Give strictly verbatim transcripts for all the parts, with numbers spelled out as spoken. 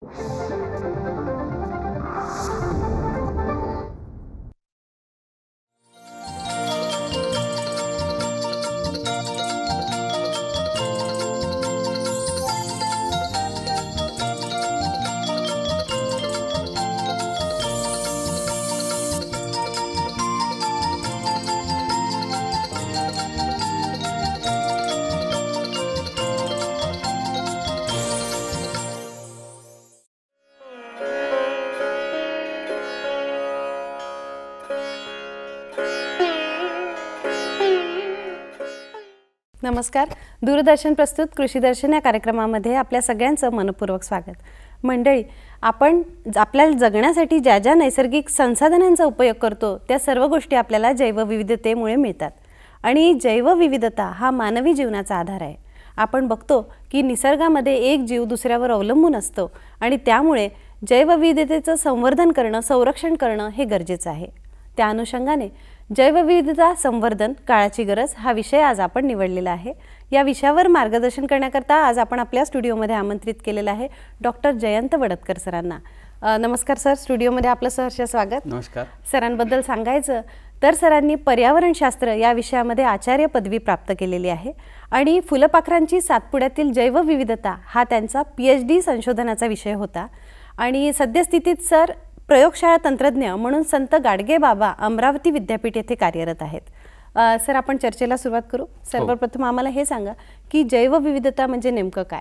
नमस्कार. दूरदर्शन प्रस्तुत कृषी दर्शन या कार्यक्रमामध्ये आपल्या सगळ्यांचं मनपूर्वक स्वागत. मंडळी, आपण आपल्याला जगण्यासाठी ज्या ज्या नैसर्गिक संसाधनांचा उपयोग करतो त्या सर्व गोष्टी आपल्याला जैवविविधतेमुळे मिळतात आणि जैवविविधता हा मानवी जीवनाचा आधार आहे. आपण बघतो की निसर्गामध्ये एक जीव दुसऱ्यावर अवलंबून असतो आणि त्यामुळे जैवविविधतेचं संवर्धन करणं, संरक्षण करणं हे गरजेचं आहे. त्या अनुषंगाने जैवविविधता संवर्धन काळाची गरज हा विषय आज आपण निवडलेला आहे. या विषयावर मार्गदर्शन करण्याकरता आज आपण आपल्या स्टुडिओमध्ये आमंत्रित केलेलं आहे डॉक्टर जयंत वडतकर सरांना. नमस्कार सर, स्टुडिओमध्ये आपलं सहर्ष स्वागत. नमस्कार. सरांबद्दल सांगायचं तर सरांनी पर्यावरणशास्त्र या विषयामध्ये आचार्य पदवी प्राप्त केलेली आहे आणि फुलपाखरांची सातपुड्यातील जैवविविधता हा त्यांचा पी एच डी संशोधनाचा विषय होता आणि सद्यस्थितीत सर प्रयोगशाळा तंत्रज्ञ म्हणून संत गाडगे बाबा अमरावती विद्यापीठ येथे कार्यरत आहेत. सर, आपण चर्चेला सुरुवात करू. सर्वप्रथम आम्हाला हे सांगा की जैवविविधता म्हणजे नेमकं काय?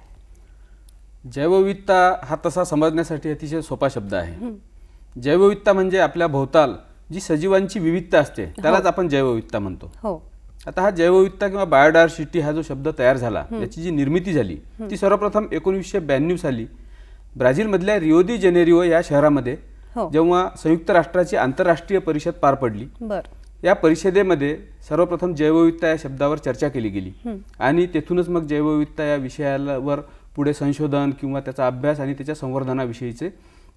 जैवविविधता हा तसा समजण्यासाठी अतिशय सोपा शब्द आहे. जैवविविधता म्हणजे आपल्या भोवताल जी सजीवांची विविधता असते त्यालाच आपण जैवविविधता म्हणतो. हो. आता हा जैवविविधता किंवा बायोडायव्हर्सिटी हा जो शब्द तयार झाला याची जी निर्मिती झाली ती सर्वप्रथम एकोणीसशे ब्याण्णव साली ब्राझीलमधल्या रिओ दी जेनेरिओ या शहरामध्ये जेव्हा संयुक्त राष्ट्राची आंतरराष्ट्रीय परिषद पार पडली. या परिषदेमध्ये सर्वप्रथम जैवविविधता या शब्दावर चर्चा केली गेली आणि तेथूनच मग जैवविविधता या विषयावर पुढे संशोधन किंवा त्याचा अभ्यास आणि त्याच्या संवर्धनाविषयीचे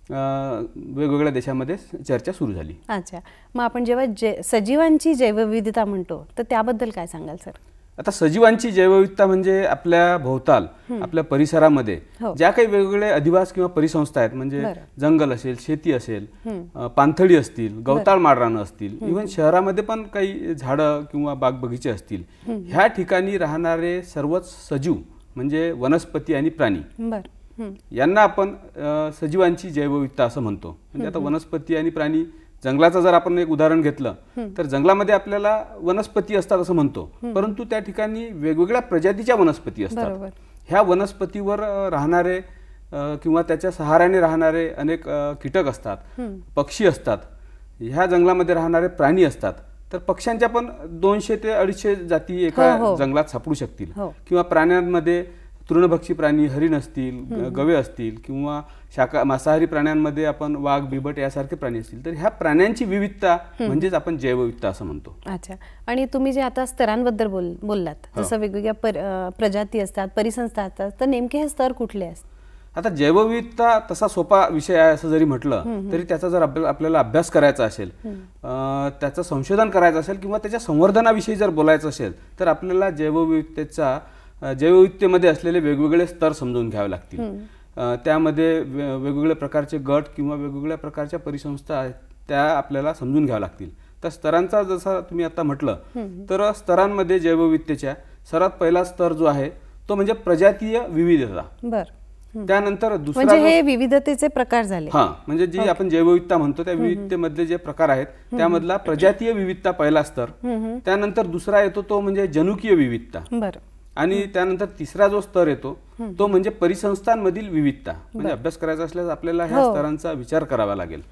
वेगवेगळ्या देशांमध्ये चर्चा सुरू झाली. अच्छा, मग आपण जेव्हा जे सजीवांची जैवविविधता म्हणतो तर त्याबद्दल काय सांगाल सर? आता सजीवांची जैवविविधता म्हणजे आपल्या भोवताल आपल्या परिसरामध्ये ज्या काही वेगवेगळे अधिवास किंवा परिसंस्था आहेत, म्हणजे जंगल असेल, शेती असेल, पाणथळी असतील, गवताळ माळरानं असतील, इव्हन शहरामध्ये पण काही झाडं किंवा बाग बगीचे असतील, ह्या ठिकाणी राहणारे सर्वच सजीव म्हणजे वनस्पती आणि प्राणी यांना आपण सजीवांची जैवविविधता असं म्हणतो. म्हणजे आता वनस्पती आणि प्राणी, जंगलाचं जर आपण एक उदाहरण घेतलं तर जंगलामध्ये आपल्याला वनस्पती असतात असं म्हणतो, परंतु त्या ठिकाणी वेगवेगळ्या प्रजातीच्या वनस्पती असतात. ह्या वनस्पतीवर राहणारे किंवा त्याच्या सहाऱ्याने राहणारे अनेक कीटक असतात, पक्षी असतात, ह्या जंगलामध्ये राहणारे प्राणी असतात. तर पक्ष्यांच्या पण दोनशे ते अडीचशे जाती एका जंगलात सापडू शकतील. किंवा प्राण्यांमध्ये तृणभक्षी प्राणी, हरिण असतील, गवे असतील, किंवा शाका मांसाहारी प्राण्यांमध्ये आपण वाघ, बिबट यासारखे प्राणी असतील. तर ह्या प्राण्यांची विविधता म्हणजेच आपण जैवविविधता असं म्हणतो. अच्छा, आणि तुम्ही जे आता स्तरांबद्दल बोल बोललात जसं वेगवेगळ्या प्रजाती असतात, परिसंस्था असतात, तर नेमके हे स्तर कुठले असतात? आता जैवविविधता तसा सोपा विषय आहे असं जरी म्हटलं तरी त्याचा जर आपल्याला अभ्यास करायचा असेल, त्याचं संशोधन करायचं असेल किंवा त्याच्या संवर्धनाविषयी जर बोलायचं असेल तर आपल्याला जैवविविधतेचा जैवविविधतेमध्ये असलेले वेगवेगळे स्तर समजून घ्यावे लागतील. त्यामध्ये वेगवेगळ्या प्रकारचे गट किंवा वेगवेगळ्या प्रकारच्या परिसंस्था आहेत त्या आपल्याला समजून घ्याव्या लागतील. तर स्तरांचा जसं तुम्ही आता म्हटलं तर स्तरांमध्ये जैवविविधतेच्या सर्वात पहिला स्तर जो आहे तो म्हणजे प्रजातीय विविधता. बरं. त्यानंतर दुसरा म्हणजे हे विविधतेचे प्रकार झाले. हा, म्हणजे जी आपण जैवविविधता म्हणतो त्या विविधतेमधले जे प्रकार आहेत त्यामधला प्रजातीय विविधता पहिला स्तर. त्यानंतर दुसरा येतो तो म्हणजे जनुकीय विविधता. बरं. आणि त्यानंतर तिसरा जो स्तर येतो तो म्हणजे परिसंस्थांमधील विविधता. म्हणजे अभ्यास करायचा असल्यास आपल्याला ह्या स्तरांचा विचार करावा लागेल.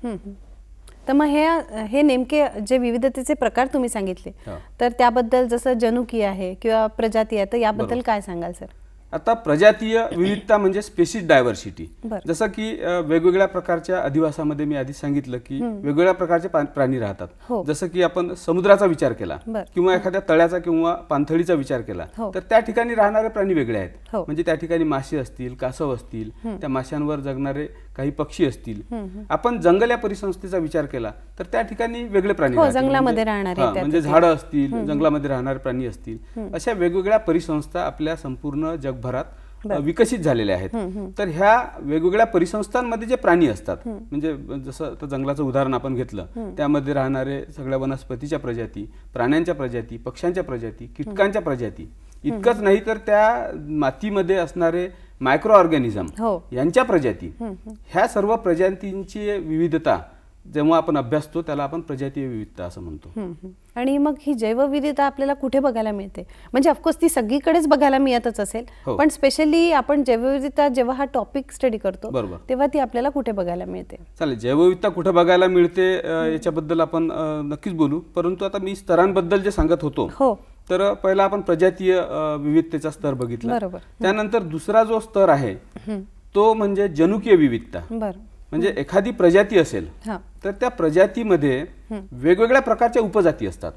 तर मग हे हे नेमके जे विविधतेचे प्रकार तुम्ही सांगितले तर त्याबद्दल जसं जनुकीय आहे किंवा प्रजाती आहे तर याबद्दल काय सांगाल सर? आता प्रजातीय विविधता म्हणजे स्पेसिस डायव्हर्सिटी. जसं की वेगवेगळ्या प्रकारच्या अधिवासामध्ये मी आधी सांगितलं की वेगवेगळ्या प्रकारचे प्राणी राहतात. जसं की आपण समुद्राचा विचार केला किंवा एखाद्या तळ्याचा किंवा पाणथळीचा विचार केला तर त्या ठिकाणी राहणारे प्राणी वेगळे आहेत. म्हणजे त्या ठिकाणी मासे असतील, कासव असतील, त्या माशांवर जगणारे काही पक्षी असतील. आपण जंगल या परिसंस्थेचा विचार केला तर त्या ठिकाणी वेगळे प्राणी जंगलामध्ये राहणारे, म्हणजे झाडं असतील, जंगलामध्ये राहणारे प्राणी असतील. अशा वेगवेगळ्या परिसंस्था आपल्या संपूर्ण जगभरात विकसित झालेले आहेत. तर ह्या वेगवेगळ्या परिसंस्थांमध्ये जे प्राणी असतात, म्हणजे जसं तर जंगलाचं उदाहरण आपण घेतलं, त्यामध्ये राहणारे सगळ्या वनस्पतीच्या प्रजाती, प्राण्यांच्या प्रजाती, पक्ष्यांच्या प्रजाती, कीटकांच्या प्रजाती, इतकंच नाही तर त्या मातीमध्ये असणारे मायक्रो ऑर्गॅनिझम यांच्या प्रजाती, ह्या सर्व प्रजातींची विविधता जेव्हा आपण अभ्यासतो त्याला आपण प्रजातीय विविधता असं म्हणतो. आणि मग ही जैवविविधता आपल्याला कुठे बघायला मिळते? म्हणजे ऑफकोर्स ती सगळीकडेच बघायला मिळतच असेल, पण स्पेशली आपण जैवविविधता जेव्हा हा टॉपिक स्टडी करतो तेव्हा ती आपल्याला कुठे बघायला मिळते? चालेल, जैवविविधता कुठे बघायला मिळते याच्याबद्दल आपण नक्कीच बोलू, परंतु आता मी स्तरांबद्दल जे सांगत होतो, तर पहिला आपण प्रजातीय विविधतेचा स्तर बघितला. त्यानंतर दुसरा जो स्तर आहे तो म्हणजे जनुकीय विविधता. म्हणजे एखादी प्रजाती असेल तर त्या प्रजातीमध्ये वेगवेगळ्या प्रकारच्या उपजाती असतात.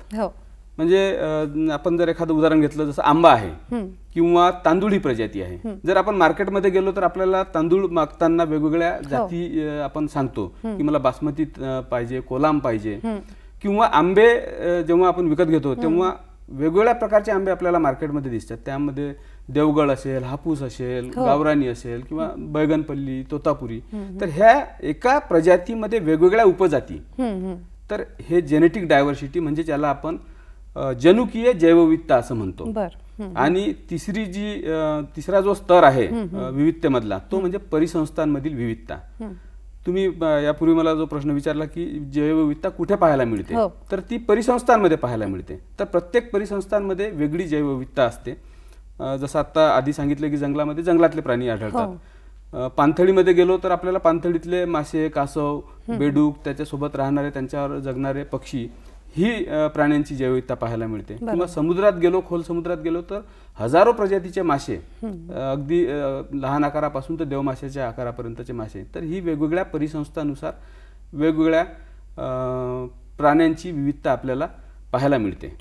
म्हणजे आपण जर एखादं उदाहरण घेतलं, जसं आंबा आहे किंवा तांदूळ ही प्रजाती आहे. जर आपण मार्केटमध्ये गेलो तर आपल्याला तांदूळ मागताना वेगवेगळ्या जाती आपण सांगतो की मला बासमती पाहिजे, कोलाम पाहिजे. किंवा आंबे जेव्हा आपण विकत घेतो तेव्हा वेगवेगळ्या प्रकारचे आंबे आपल्याला मार्केटमध्ये दिसतात. त्यामध्ये देवगड असेल, हापूस असेल, गावरानी असेल किंवा बैगनपल्ली, तोतापुरी. तर ह्या एका प्रजातीमध्ये वेगवेगळ्या उपजाती. तर हे जेनेटिक डायव्हर्सिटी म्हणजे ज्याला आपण जनुकीय जैवविविधता असं म्हणतो. आणि तिसरी जी तिसरा जो स्तर आहे विविधतेमधला तो म्हणजे परिसंस्थांमधील विविधता. तुम्ही यापूर्वी मला जो प्रश्न विचारला की जैवविविधता कुठे पाहायला मिळते, तर ती परिसंस्थांमध्ये पाहायला मिळते. तर प्रत्येक परिसंस्थांमध्ये वेगळी जैवविविधता असते. जसं आता आधी सांगितलं की जंगलामध्ये जंगलातले प्राणी आढळतात. पाणथळीमध्ये गेलो तर आपल्याला पाणथळीतले मासे, कासव, बेडूक, त्याच्यासोबत राहणारे, त्यांच्यावर जगणारे पक्षी, ही प्राण्यांची जैवविविधता पाहायला मिळते. किंवा समुद्रात गेलो, खोल समुद्रात गेलो तर हजारो प्रजातीचे मासे, अगदी लहान आकारापासून तर देवमाशाच्या आकारापर्यंतचे मासे. तर ही वेगवेगळ्या परिसंस्थानुसार वेगवेगळ्या प्राण्यांची विविधता आपल्याला पाहायला मिळते.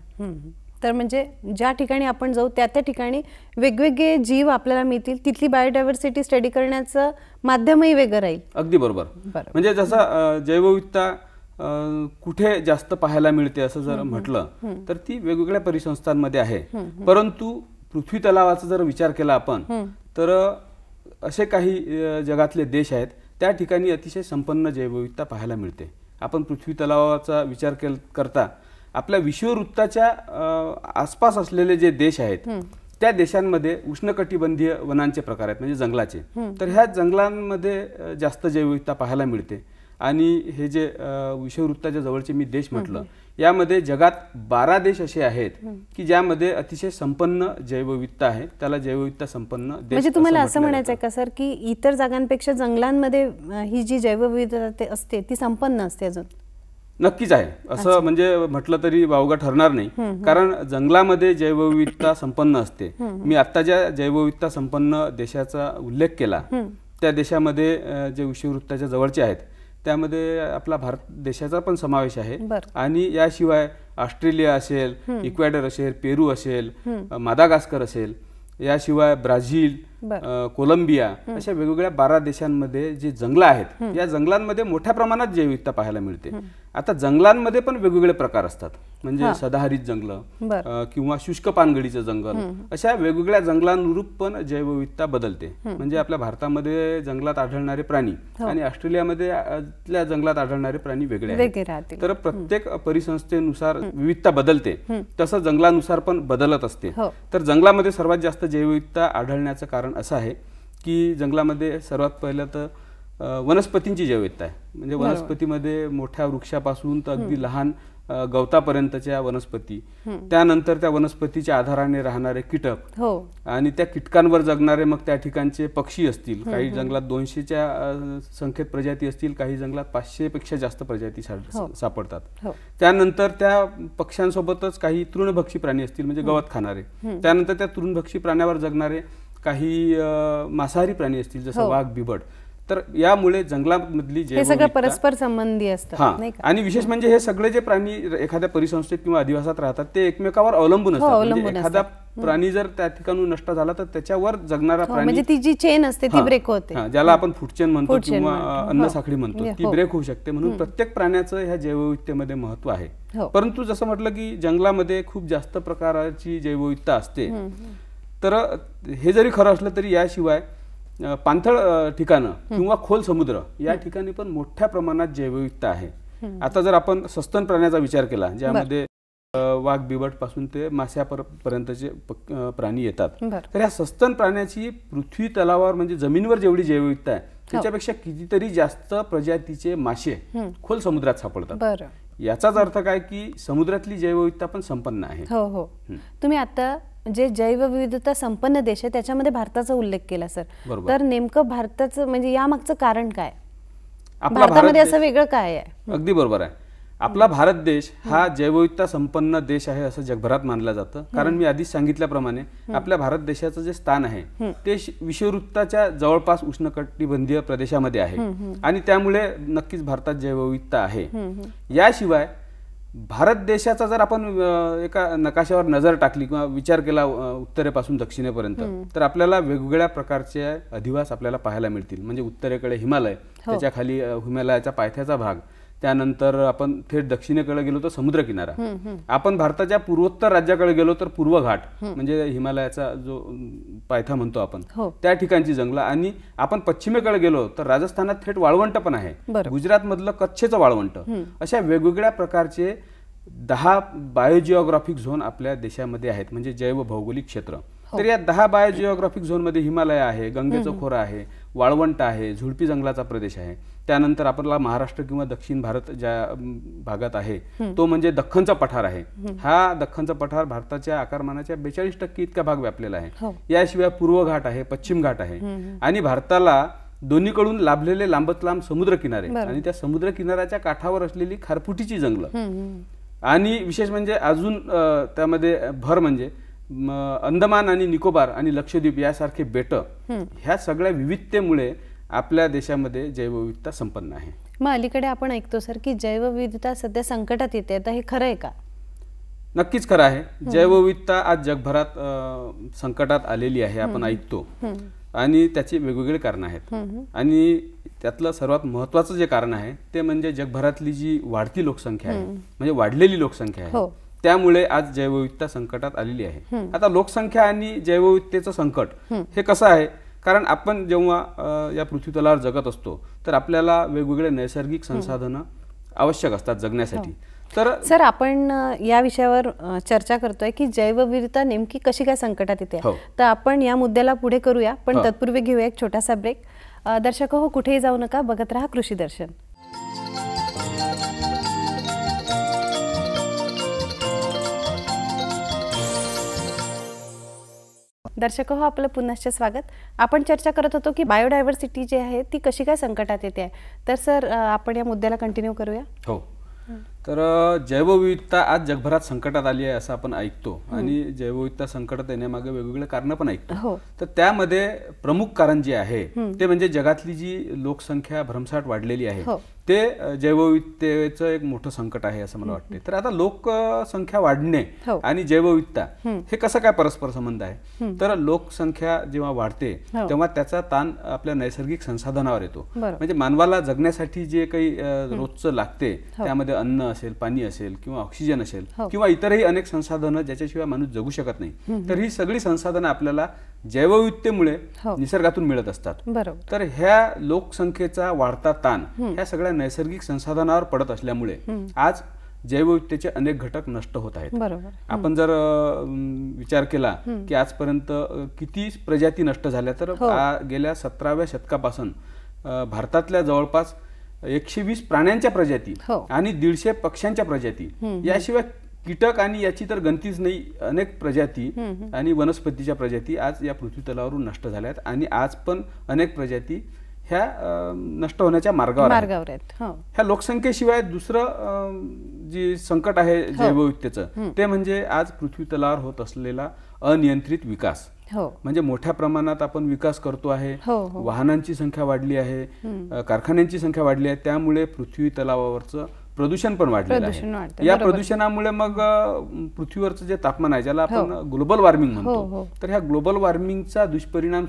तर म्हणजे ज्या ठिकाणी आपण जाऊ त्या त्या ठिकाणी वेगवेगळे जीव आपल्याला मिळतील, तिथली बायोडायव्हर्सिटी स्टडी करण्याचं माध्यमही वेगळं राहील. अगदी बरोबर. म्हणजे जसं जैवविविधता कुठे जास्त पाहायला मिळते असं जर म्हटलं तर ती वेगवेगळ्या परिसंस्थांमध्ये आहे. परंतु पृथ्वी तलावाचा जर विचार केला आपण तर असे काही जगातले देश आहेत त्या ठिकाणी अतिशय संपन्न जैवविविधता पाहायला मिळते. आपण पृथ्वी तलावाचा विचार करता आपल्या विषुववृत्ताच्या आसपास असलेले जे देश आहेत त्या देशांमध्ये उष्णकटिबंधीय वनांचे प्रकार आहेत, म्हणजे जंगलाचे. तर ह्या जंगलांमध्ये जास्त जैवविविधता पाहायला मिळते. आणि हे जे विषुववृत्ताच्या जवळचे मी देश म्हटलं, यामध्ये जगात बारा देश असे आहेत की ज्यामध्ये अतिशय संपन्न जैवविविधता आहे. त्याला जैवविविधता संपन्न देश. म्हणजे तुम्हाला असं म्हणायचं आहे का सर की इतर जागांपेक्षा जंगलांमध्ये ही जी जैवविविधता असते ती संपन्न असते? अजून नक्कीच आहे असं म्हणजे म्हटलं तरी वावगं ठरणार नाही, कारण जंगलामध्ये जैवविविधता संपन्न असते. मी आता ज्या जैवविविधता संपन्न देशाचा उल्लेख केला त्या देशामध्ये जे विषुववृत्ताच्या जवळचे आहेत त्यामध्ये आपला भारत देशाचा पण समावेश आहे. आणि याशिवाय ऑस्ट्रेलिया असेल, इक्वेडर असेल, पेरू असेल, मादागास्कर असेल, याशिवाय ब्राझील, कोलंबिया, अशा वेगवेगळ्या बारा देशांमध्ये जे जंगलं आहेत या जंगलांमध्ये मोठ्या प्रमाणात जैवविविधता पाहायला मिळते. आता जंगलांमध्ये पण वेगवेगळे प्रकार असतात, म्हणजे सदाहरित जंगल किंवा शुष्क पानगळीचं जंगल, अशा वेगवेगळ्या जंगलांनुरूप पण जैवविविधता बदलते. म्हणजे आपल्या भारतामध्ये जंगलात आढळणारे प्राणी आणि ऑस्ट्रेलियामध्ये जंगलात आढळणारे प्राणी वेगळे आहेत. तर प्रत्येक परिसंस्थेनुसार विविधता बदलते, तसं जंगलानुसार पण बदलत असते. तर जंगलामध्ये सर्वात जास्त जैवविविधता आढळण्याचं कारण असं आहे की जंगलामध्ये सर्वात पहिलं तर वनस्पतींची जैवविविधता आहे. म्हणजे वनस्पतीमध्ये मोठ्या वृक्षापासून तर अगदी लहान गवतापर्यंतच्या वनस्पती, त्यानंतर त्या वनस्पतीच्या आधाराने राहणारे कीटक आणि त्या कीटकांवर जगणारे मग त्या ठिकाणचे पक्षी असतील. काही जंगलात दोनशेच्या संख्येत प्रजाती असतील, काही जंगलात पाचशे पेक्षा जास्त प्रजाती सापडतात. त्यानंतर त्या पक्ष्यांसोबतच काही तृणभक्षी प्राणी असतील, म्हणजे गवत खाणारे. त्यानंतर त्या तृणभक्षी प्राण्यावर जगणारे काही मांसाहारी प्राणी असतील, जसं वाघ, बिबट. तर यामुळे जंगलामधली जैवविविधता परस्पर संबंधी असतात. आणि विशेष म्हणजे हे सगळे जे प्राणी एखाद्या परिसंस्थेत किंवा अधिवासात राहतात ते एकमेकावर अवलंबून असतात. म्हणजे एखादा प्राणी जर त्या ठिकाणी नष्ट झाला तर त्याच्यावर जगणारा प्राणी, म्हणजे ती जी चेन असते ती ब्रेक होते, ज्याला आपण फूड चेन म्हणतो किंवा अन्न साखळी म्हणतो, ती ब्रेक होऊ शकते. म्हणून प्रत्येक प्राण्याचं ह्या जैवविविधतेमध्ये महत्व आहे. परंतु जसं म्हटलं की जंगलामध्ये खूप जास्त प्रकारची जैवविविधता असते, तर हे जरी खरं असलं तरी याशिवाय पाणथळ ठिकाणं किंवा खोल समुद्र या ठिकाणी पण मोठ्या प्रमाणात जैवविविधता आहे. आता जर आपण सस्तन प्राण्याचा विचार केला, ज्यामध्ये वाघ बिबट पासून ते माश्यापर्यंतचे प्राणी येतात, तर या सस्तन प्राण्याची पृथ्वी तलावावर म्हणजे जमिनीवर जेवढी जैवविविधता आहे त्याच्यापेक्षा कितीतरी जास्त प्रजातीचे मासे खोल समुद्रात सापडतात. याचाच अर्थ काय की समुद्रातली जैवविविधता पण संपन्न आहे. हो हो. तुम्ही आता जे जैवविविधता संपन्न देश आहे त्याच्यामध्ये भारताचा उल्लेख केला सर, तर नेमकं भारताचं म्हणजे यामागचं कारण काय, भारतामध्ये असं वेगळं काय आहे? अगदी बरोबर आहे. आपला भारत देश हा जैवविविधता संपन्न देश आहे असं जगभरात मानलं जातं, कारण मी आधीच सांगितल्याप्रमाणे आपल्या भारत देशाचं जे स्थान आहे ते विषुववृत्ताच्या जवळपास उष्णकटिबंधीय प्रदेशामध्ये आहे आणि त्यामुळे नक्कीच भारतात जैवविविधता आहे. याशिवाय भारत देशाचा जर आपण एका नकाशावर नजर टाकली किंवा विचार केला उत्तरेपासून दक्षिणेपर्यंत, तर आपल्याला वेगवेगळ्या प्रकारचे अधिवास आपल्याला पाहायला मिळतील. म्हणजे उत्तरेकडे हिमालय, त्याच्या खाली हिमालयाचा पायथ्याचा भाग, त्यानंतर आपण थेट दक्षिणेकडे गेलो तर समुद्रकिनारा, आपण भारताच्या पूर्वोत्तर राज्याकडे गेलो तर पूर्व घाट म्हणजे हिमालयाचा जो पायथा म्हणतो आपण त्या ठिकाणची जंगलं, आणि आपण पश्चिमेकडे गेलो तर राजस्थानात थेट वाळवंट पण आहे, गुजरात मधलं कच्छचं वाळवंट, अशा वेगवेगळ्या प्रकारचे दहा बायोजिओग्राफिक झोन आपल्या देशामध्ये आहेत, म्हणजे जैव भौगोलिक क्षेत्र. तर या दहा बायोजिओग्राफिक झोन मध्ये हिमालय आहे, गंगेचं खोरं आहे, वाळवंट आहे, झुडपी जंगलाचा प्रदेश आहे. त्यानंतर आपला महाराष्ट्र किंवा दक्षिण भारत ज्या भागात आहे तो म्हणजे दख्खनचा पठार आहे. हा दख्खनचा पठार भारताच्या आकारमानाच्या बेचाळीस टक्के इतका भाग व्यापलेला आहे. याशिवाय पूर्व घाट आहे, पश्चिम घाट आहे, आणि भारताला दोन्हीकडून लाभलेले लांबत लांब समुद्र किनारे आणि त्या समुद्र किनाऱ्याच्या काठावर असलेली खारफुटीची जंगलं, आणि विशेष म्हणजे अजून त्यामध्ये भर म्हणजे अंदमान आणि निकोबार आणि लक्षद्वीप यासारखे बेट, ह्या सगळ्या विविधतेमुळे आपल्या देशामध्ये जैवविविधता संपन्न आहे. मग अलीकडे आपण ऐकतो सर की जैवविविधता सध्या संकटात येते, तर हे खरं आहे का? नक्कीच खरं आहे. जैवविविधता आज जगभरात संकटात आलेली आहे, आपण ऐकतो, आणि त्याची वेगवेगळी कारण आहेत. आणि त्यातलं सर्वात महत्वाचं जे कारण आहे ते म्हणजे जगभरातली जी वाढती लोकसंख्या आहे, म्हणजे वाढलेली लोकसंख्या आहे, त्यामुळे आज जैवविविधता संकटात आलेली आहे. आता लोकसंख्या आणि जैवविविधतेचं संकट हे कसं आहे, कारण आपण जेव्हा या पृथ्वी तलावर जगत असतो तर आपल्याला वेगवेगळे नैसर्गिक संसाधनं आवश्यक असतात जगण्यासाठी. तर सर आपण या विषयावर चर्चा करतोय की जैवविविधता नेमकी कशी काय संकटात येते, तर आपण या मुद्द्याला पुढे करूया, पण तत्पूर्वी घेऊया एक छोटासा ब्रेक. दर्शक हो, कुठेही जाऊ नका, बघत रहा कृषी दर्शन. दर्शक हो, आपलं पुनश्च स्वागत. आपण चर्चा करत होतो की बायोडायव्हर्सिटी जी आहे ती कशी काय संकटात येते आहे, तर सर आपण या मुद्द्याला कंटिन्यू करूया. हो, तर जैवविविधता आज जगभरात संकटात आली आहे असं आपण ऐकतो, आणि जैवविविधता संकटात येण्यामागे वेगवेगळे कारण पण ऐकतो. तर त्यामध्ये प्रमुख कारण जे आहे ते म्हणजे जगातली जी लोकसंख्या भरमसाठ वाढलेली आहे ते जैवविविधतेचं एक मोठं संकट आहे असं मला वाटते. तर आता लोकसंख्या वाढणे आणि जैवविविधता हे कसं काय परस्पर संबंध आहे, तर लोकसंख्या जेव्हा वाढते तेव्हा त्याचा ताण आपल्या नैसर्गिक संसाधनावर येतो. म्हणजे मानवाला जगण्यासाठी जे काही रोजचं लागते त्यामध्ये अन्न असेल, पाणी असेल, किंवा ऑक्सिजन असेल, किंवा इतरही अनेक संसाधनं ज्याच्याशिवाय माणूस जगू शकत नाही, तर ही सगळी संसाधनं आपल्याला जैवविविधतेमुळे निसर्गातून मिळत असतात. तर ह्या लोकसंख्येचा वाढता ताण ह्या सगळ्या नैसर्गिक संसाधनावर पडत असल्यामुळे आज जैवविविधतेचे अनेक घटक नष्ट होत आहेत. आपण जर विचार केला की आजपर्यंत किती प्रजाती नष्ट झाल्या, तर गेल्या सतराव्या शतकापासून भारतातल्या जवळपास एकशे वीस प्राण्यांच्या प्रजाती आणि दीडशे पक्ष्यांच्या प्रजाती, याशिवाय कीटक आणि याची तर गणतीच नाही, अनेक प्रजाती आणि वनस्पतीच्या प्रजाती आज या पृथ्वी तलावरून नष्ट झाल्या आहेत, आणि आज पण अनेक प्रजाती ह्या नष्ट होण्याच्या मार्गावर आहेत. ह्या लोकसंख्येशिवाय दुसरं जे संकट आहे जैवविविधतेचं ते म्हणजे आज पृथ्वी तलावर होत असलेला अनियंत्रित विकास. म्हणजे मोठ्या प्रमाणात आपण विकास करतो आहे, वाहनांची संख्या वाढली आहे, कारखान्यांची संख्या वाढली आहे, त्यामुळे पृथ्वी तलावावरचं प्रदूषण पण वाढलेलं आहे. या प्रदूषणामुळे मग पृथ्वीवरचं जे तापमान आहे ज्याला आपण ग्लोबल वॉर्मिंग म्हणतो, तर ह्या ग्लोबल वॉर्मिंगचा दुष्परिणाम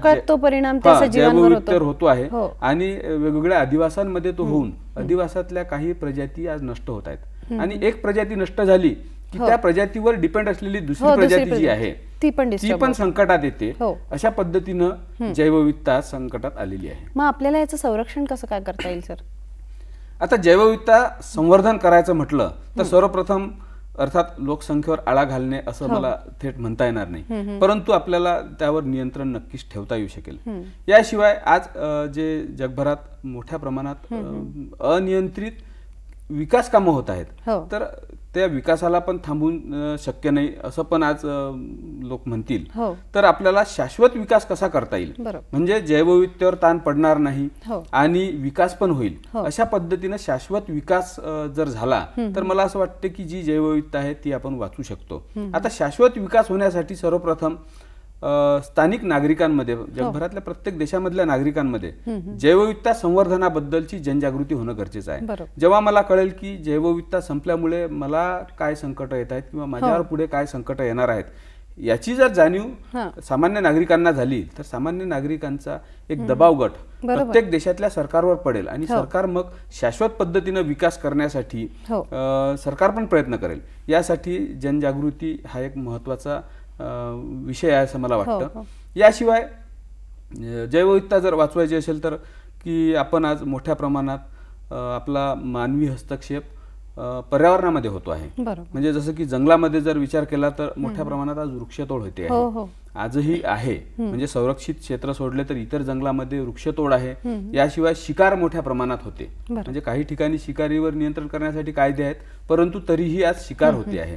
सुद्धा जैवविविधतेवर होतो आहे, आणि वेगवेगळ्या अधिवासांमध्ये तो होऊन अधिवासातल्या काही प्रजाती आज नष्ट होत आहेत. आणि एक प्रजाती नष्ट झाली की त्या प्रजातीवर डिपेंड असलेली दुसरी प्रजाती जी आहे ती पण ती पण संकटात येते. अशा पद्धतीनं जैवविविधता संकटात आलेली आहे. मग आपल्याला याचं संरक्षण कसं काय करता येईल सर? आता जैवविविधता संवर्धन करायचं म्हटलं तर सर्वप्रथम अर्थात लोकसंख्येवर आळा घालणे असं मला थेट म्हणता येणार नाही, परंतु आपल्याला त्यावर नियंत्रण नक्कीच ठेवता येऊ शकेल. याशिवाय आज जे जगभरात मोठ्या प्रमाणात अनियंत्रित विकास कामं होत आहेत, तर त्या विकासाला पण थांबवून शक्य नाही असं पण आज लोक म्हणतील. तर आपल्याला शाश्वत विकास कसा करता येईल, म्हणजे जैवविविधतेवर ताण पडणार नाही आणि विकास पण होईल, अशा पद्धतीने शाश्वत विकास जर झाला तर मला असं वाटतं की जी जैवविविधता आहे ती आपण वाचू शकतो. आता शाश्वत विकास होण्यासाठी सर्वप्रथम स्थानिक नागरिकांमध्ये, जगभरातल्या प्रत्येक देशामधल्या नागरिकांमध्ये जैवविविधता संवर्धनाबद्दलची जनजागृती होणं गरजेचं आहे. जेव्हा मला कळेल की जैवविविधता संपल्यामुळे मला काय संकट येत आहेत किंवा माझ्यावर पुढे काय संकट येणार आहेत, याची जर जाणीव सामान्य नागरिकांना झाली तर सामान्य नागरिकांचा एक दबाव गट प्रत्येक देशातल्या सरकारवर पडेल आणि सरकार मग शाश्वत पद्धतीने विकास करण्यासाठी सरकार पण प्रयत्न करेल. यासाठी जनजागृती हा एक महत्वाचा विषय आहे असं मला वाटतं. याशिवाय जैवविविधता जर वाचवायची असेल तर की आपण आज मोठ्या प्रमाणात आपला मानवी हस्तक्षेप पर्यावरणामध्ये होतो आहे. म्हणजे जसं की जंगलामध्ये जर विचार केला तर मोठ्या प्रमाणात आज वृक्षतोड होते आहे, आजही आहे. म्हणजे संरक्षित क्षेत्र सोडले तर इतर जंगलामध्ये वृक्षतोड आहे. याशिवाय शिकार मोठ्या प्रमाणात होते, म्हणजे काही ठिकाणी शिकारीवर नियंत्रण करण्यासाठी कायदे आहेत, परंतु तरीही आज शिकार होते आहे.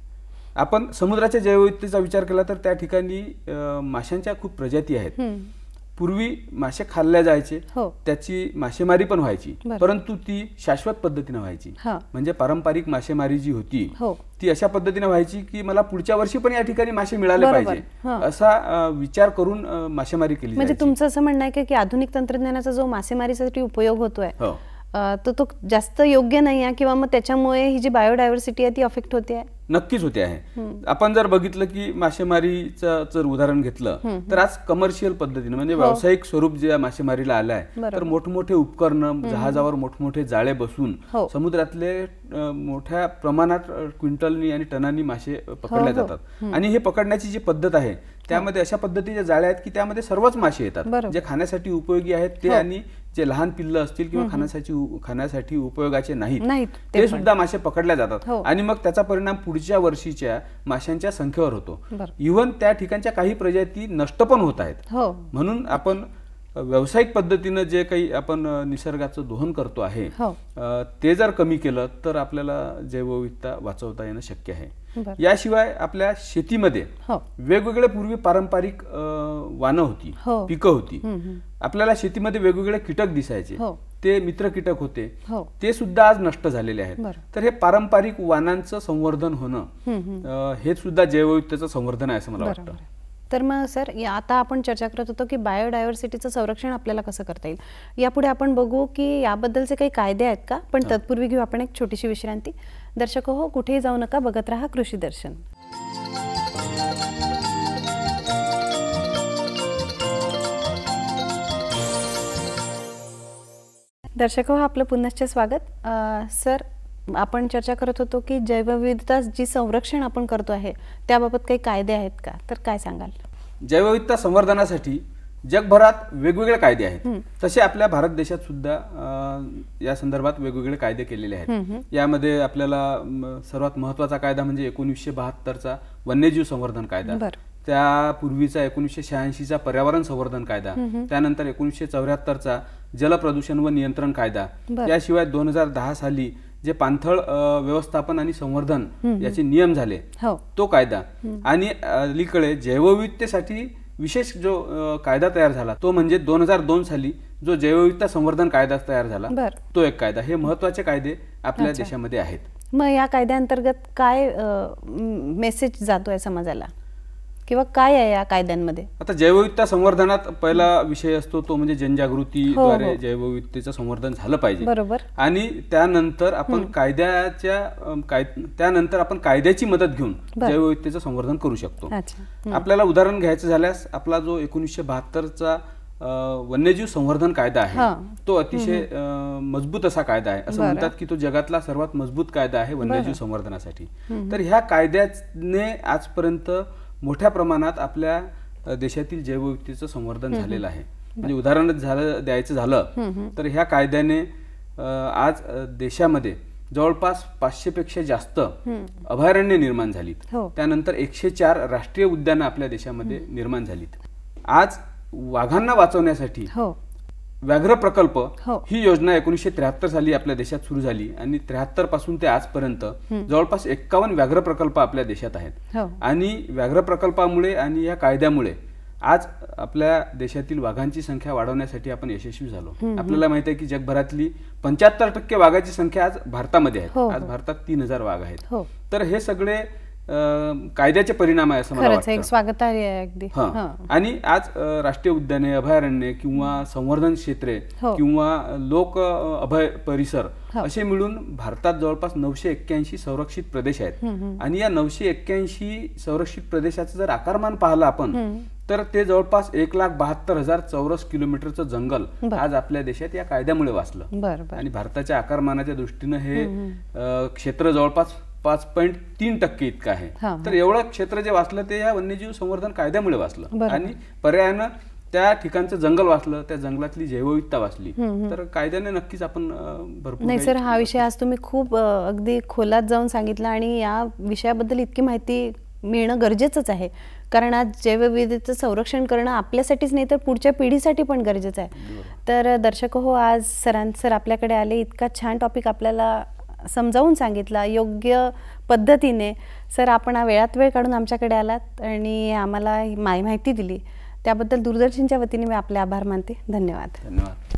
आपण समुद्राच्या जैवविविधतेचा विचार केला तर त्या ठिकाणी माशांच्या खूप प्रजाती आहेत. पूर्वी मासे खाल्ले जायचे, त्याची मासेमारी पण व्हायची, परंतु ती शाश्वत पद्धतीने व्हायची. म्हणजे पारंपरिक मासेमारी जी होती ती अशा पद्धतीने व्हायची की मला पुढच्या वर्षी पण या ठिकाणी मासे मिळाले पाहिजे असा विचार करून मासेमारी केली. म्हणजे तुमचं असं म्हणणं आहे की आधुनिक तंत्रज्ञानाचा जो मासेमारीसाठी उपयोग होतोय तो तो जास्त योग्य नाही आहे किंवा मग त्याच्यामुळे ही जी बायोडायव्हर्सिटी आहे ती अफेक्ट होते आहे? नक्कीच होते आहे. आपण जर बघितलं की मासेमारीचं जर उदाहरण घेतलं तर आज कमर्शियल पद्धतीने म्हणजे व्यावसायिक स्वरूप जे मासेमारीला आलं आहे, तर मोठमोठे उपकरण, जहाजावर मोठमोठे जाळे बसवून समुद्रातले मोठ्या प्रमाणात क्विंटलनी आणि टनांनी मासे पकडले जातात. आणि हे पकडण्याची जी पद्धत आहे त्यामध्ये अशा पद्धतीच्या जाळ्या आहेत की त्यामध्ये सर्वच मासे येतात, जे खाण्यासाठी उपयोगी आहेत ते आणि जे लहान पिल्लं असतील किंवा खाण्यासाठी खाण्यासाठी उपयोगाचे नाहीत ते सुद्धा मासे पकडल्या जातात. आणि मग त्याचा परिणाम पुढच्या वर्षीच्या माशांच्या संख्येवर होतो. इव्हन त्या ठिकाणच्या काही प्रजाती नष्ट पण होत आहेत. म्हणून आपण व्यावसायिक पद्धतीने जे काही आपण निसर्गाचं दोहन करतो आहे ते जर कमी केलं तर आपल्याला जैवविविधता वाचवता येणं शक्य आहे. याशिवाय आपल्या शेतीमध्ये वेगवेगळे पूर्वी पारंपरिक वानं होती, पिकं होती. आपल्याला शेतीमध्ये वेगवेगळे कीटक दिसायचे, ते मित्र कीटक होते, ते सुद्धा आज नष्ट झालेले आहेत. तर हे पारंपरिक वानांचं संवर्धन होणं हे सुद्धा जैवविविधतेचं संवर्धन आहे असं मला वाटतं. तर मग सर आता आपण चर्चा करत होतो की बायोडायव्हर्सिटीचं संरक्षण आपल्याला कसं करता येईल. यापुढे आपण बघू की याबद्दलचे काही कायदे आहेत का, पण तत्पूर्वी घेऊ आपण एक छोटीशी विश्रांती. दर्शक हो, कुठेही जाऊ नका, बघत राहा कृषी दर्शन. दर्शक हो, आपलं पुनश्च स्वागत. सर आपण चर्चा करत होतो की जैवविविधता जी संरक्षण आपण करतो आहे त्याबाबत काही कायदे आहेत का, तर काय सांगाल? जैवविविधता संवर्धनासाठी जगभरात वेगवेगळे कायदे आहेत, तसे आपल्या भारत देशात सुद्धा या संदर्भात वेगवेगळे कायदे केलेले आहेत. यामध्ये आपल्याला सर्वात महत्त्वाचा कायदा म्हणजे एकोणीसशे बहात्तरचा वन्यजीव संवर्धन कायदा, त्यापूर्वीचा एकोणीसशे शहाऐंशीचा पर्यावरण संवर्धन कायदा, त्यानंतर एकोणीसशे चौऱ्याहत्तरचा जलप्रदूषण व नियंत्रण कायदा, याशिवाय दोन हजार दहा साली जे पाणथळ व्यवस्थापन आणि संवर्धन याचे नियम झाले तो कायदा, आणि अलीकडे जैवविविधतेसाठी विशेष जो कायदा तयार झाला तो म्हणजे दोन हजार दोन साली जो जैवविविधता संवर्धन कायदा तयार झाला तो एक कायदा. हे महत्त्वाचे कायदे आपल्या देशामध्ये आहेत. मग या कायद्याअंतर्गत काय मेसेज जातोय समाजाला किंवा काय आहे या कायद्यांमध्ये? आता जैवविविधता संवर्धनात पहिला विषय असतो तो म्हणजे जनजागृतीद्वारे जैवविविधतेचं संवर्धन झालं पाहिजे. बरोबर. आणि त्यानंतर आपण कायद्याच्या त्यानंतर आपण कायद्याची मदत घेऊन जैवविविधतेचं संवर्धन करू शकतो. आपल्याला उदाहरण घ्यायचं झाल्यास आपला जो एकोणीसशे बहात्तरचा वन्यजीव संवर्धन कायदा आहे तो अतिशय मजबूत असा कायदा आहे. असं म्हणतात की तो जगातला सर्वात मजबूत कायदा आहे वन्यजीव संवर्धनासाठी. तर ह्या कायद्याने आजपर्यंत मोठ्या प्रमाणात आपल्या अ, देशातील जैवविविधतेचं संवर्धन झालेलं आहे. म्हणजे उदाहरण झालं द्यायचं झालं तर ह्या कायद्याने अ, आज अ, देशामध्ये जवळपास पाचशे पेक्षा जास्त अभयारण्य निर्माण झालीत. त्यानंतर एकशे चार राष्ट्रीय उद्यानं आपल्या देशामध्ये निर्माण झालीत. आज वाघांना वाचवण्यासाठी व्याघ्र प्रकल्प ही योजना एकोणीसशे त्र्याहत्तर साली आपल्या देशात सुरू झाली आणि त्र्याहत्तर पासून ते आजपर्यंत जवळपास एक्कावन्न व्याघ्र प्रकल्प आपल्या देशात आहेत. आणि व्याघ्र प्रकल्पामुळे आणि या कायद्यामुळे आज आपल्या देशातील वाघांची संख्या वाढवण्यासाठी आपण यशस्वी झालो. आपल्याला माहिती आहे की जगभरातली पंच्याहत्तर टक्के वाघाची संख्या आज भारतामध्ये आहे. आज भारतात तीन हजार वाघ आहेत. तर हे सगळे कायद्याचे परिणाम आहे असं मला वाटतं. स्वागतार्ह आहे अगदी. आणि आज राष्ट्रीय उद्याने, अभयारण्ये किंवा संवर्धन क्षेत्रे किंवा लोक अभय परिसर असे मिळून भारतात जवळपास नऊशे एक्क्याऐंशी संरक्षित प्रदेश आहेत. आणि या नऊशे एक्क्याऐंशी संरक्षित प्रदेशाचं जर आकारमान पाहिलं आपण तर ते जवळपास एक लाख बहात्तर हजार चौरस किलोमीटरचं जंगल आज आपल्या देशात या कायद्यामुळे वाचलं. आणि भारताच्या आकारमानाच्या दृष्टीनं हे क्षेत्र जवळपास पाच पॉईंट तीन टक्के इतकं आहे. तर एवढं क्षेत्र जे वाचलं ते या वन्यजीव संवर्धन कायद्यामुळे वाचलं. आणि पर्यायानं त्या ठिकाणचं जंगल वाचलं, त्या जंगलातली जैवविविधता वाचली. तर कायद्याने नक्कीच आपण भरपूर. नाही सर, हा विषय आज तुम्ही खूप अगदी खोलात जाऊन सांगितला आणि या विषयाबद्दल इतकी माहिती मिळणं गरजेचंच आहे. कारण आज जैवविविधतेचं संरक्षण करणं आपल्यासाठीच नाही तर पुढच्या पिढीसाठी पण गरजेचं आहे. तर दर्शक हो, आज सरां सर आपल्याकडे आले, इतका छान टॉपिक आपल्याला समजावून सांगितला योग्य पद्धतीने. सर, आपण वेळात वेळ काढून आमच्याकडे आलात आणि आम्हाला माहिती दिली त्याबद्दल दूरदर्शनच्या वतीने मी आपले आभार मानते. धन्यवाद. धन्यवाद.